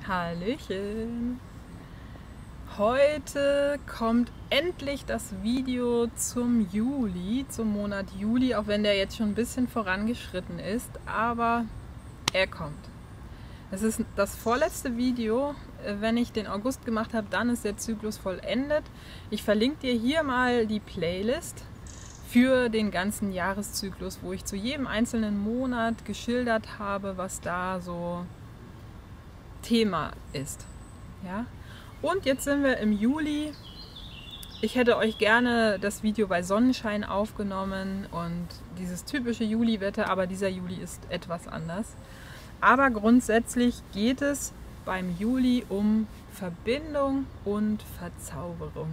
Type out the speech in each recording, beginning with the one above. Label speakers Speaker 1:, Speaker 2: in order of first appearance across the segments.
Speaker 1: Hallöchen! Heute kommt endlich das Video zum Juli, zum Monat Juli, auch wenn der jetzt schon ein bisschen vorangeschritten ist, aber er kommt. Es ist das vorletzte Video. Wenn ich den August gemacht habe, dann ist der Zyklus vollendet. Ich verlinke dir hier mal die Playlist für den ganzen Jahreszyklus, wo ich zu jedem einzelnen Monat geschildert habe, was da so Thema ist. Ja? Und jetzt sind wir im Juli. Ich hätte euch gerne das Video bei Sonnenschein aufgenommen und dieses typische Juliwetter, aber dieser Juli ist etwas anders. Aber grundsätzlich geht es beim Juli um Verbindung und Verzauberung.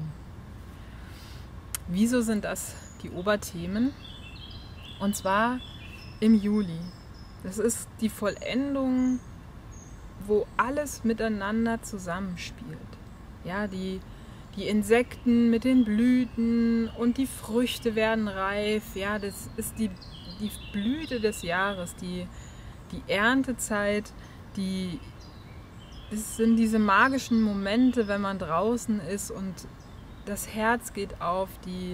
Speaker 1: Wieso sind das die Oberthemen? Und zwar im Juli. Das ist die Vollendung, wo alles miteinander zusammenspielt. Ja, die Insekten mit den Blüten und die Früchte werden reif. Ja, das ist die Blüte des Jahres, die Erntezeit, es sind diese magischen Momente, wenn man draußen ist und das Herz geht auf,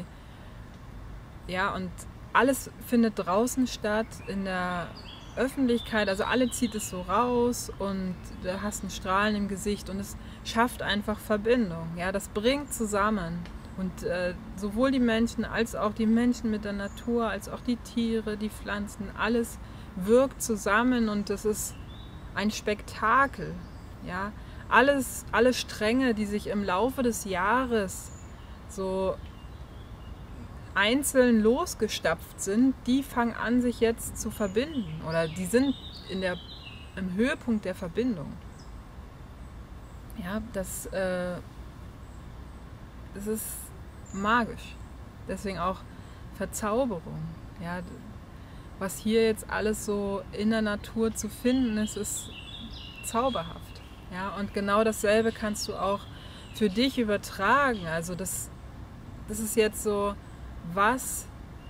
Speaker 1: und alles findet draußen statt, in der Öffentlichkeit, also alle zieht es so raus und du hast ein Strahlen im Gesicht und es schafft einfach Verbindung. Ja, das bringt zusammen und sowohl die Menschen als auch die Menschen mit der Natur, als auch die Tiere, die Pflanzen, alles wirkt zusammen und das ist ein Spektakel. Ja, alle Stränge, die sich im Laufe des Jahres so einzeln losgestapft sind, die fangen an, sich jetzt zu verbinden oder die sind im Höhepunkt der Verbindung. Ja, das ist magisch. Deswegen auch Verzauberung. Ja, was hier jetzt alles so in der Natur zu finden ist, ist zauberhaft. Ja, und genau dasselbe kannst du auch für dich übertragen. Also das ist jetzt so, was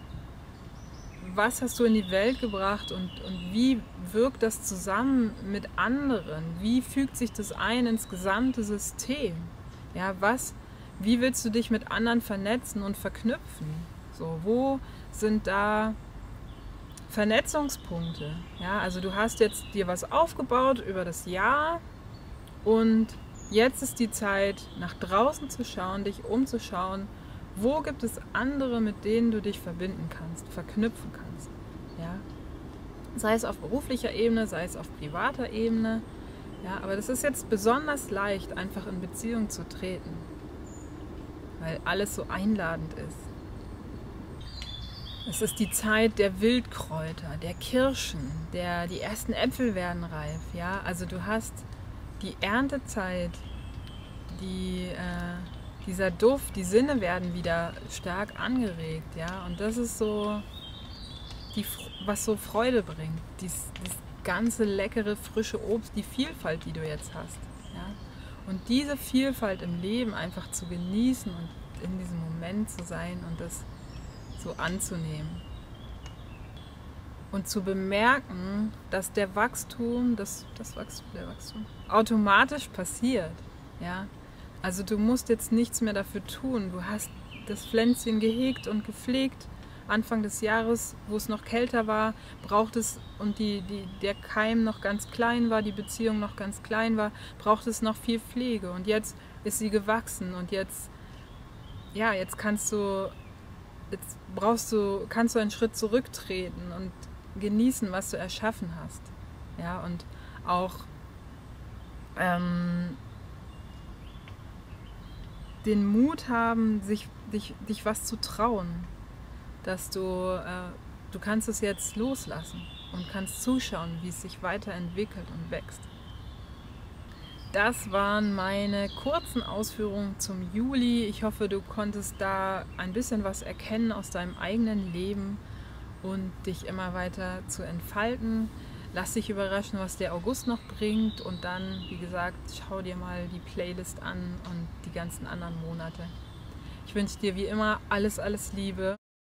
Speaker 1: hast du in die Welt gebracht und wie wirkt das zusammen mit anderen? Wie fügt sich das ein ins gesamte System? Ja, wie willst du dich mit anderen vernetzen und verknüpfen? So, wo sind da Vernetzungspunkte? Ja, also du hast jetzt dir was aufgebaut über das Jahr und jetzt ist die Zeit, nach draußen zu schauen, dich umzuschauen. Wo gibt es andere, mit denen du dich verbinden kannst, verknüpfen kannst? Ja? Sei es auf beruflicher Ebene, sei es auf privater Ebene. Ja, aber das ist jetzt besonders leicht, einfach in Beziehung zu treten, weil alles so einladend ist. Es ist die Zeit der Wildkräuter, der Kirschen, die ersten Äpfel werden reif. Ja? Also du hast die Erntezeit, dieser Duft, die Sinne werden wieder stark angeregt, ja, und das ist so, was so Freude bringt, das ganze leckere, frische Obst, die Vielfalt, die du jetzt hast, ja, und diese Vielfalt im Leben einfach zu genießen und in diesem Moment zu sein und das so anzunehmen und zu bemerken, dass der Wachstum automatisch passiert, ja. Also du musst jetzt nichts mehr dafür tun. Du hast das Pflänzchen gehegt und gepflegt. Anfang des Jahres, wo es noch kälter war, braucht es, und der Keim noch ganz klein war, die Beziehung noch ganz klein war, braucht es noch viel Pflege. Und jetzt ist sie gewachsen und kannst du einen Schritt zurücktreten und genießen, was du erschaffen hast. Ja, und auch den Mut haben, dich was zu trauen, dass du kannst es jetzt loslassen und kannst zuschauen, wie es sich weiterentwickelt und wächst. Das waren meine kurzen Ausführungen zum Juli. Ich hoffe, du konntest da ein bisschen was erkennen aus deinem eigenen Leben und dich immer weiter zu entfalten. Lass dich überraschen, was der August noch bringt und dann, wie gesagt, schau dir mal die Playlist an und die ganzen anderen Monate. Ich wünsche dir wie immer alles, alles Liebe.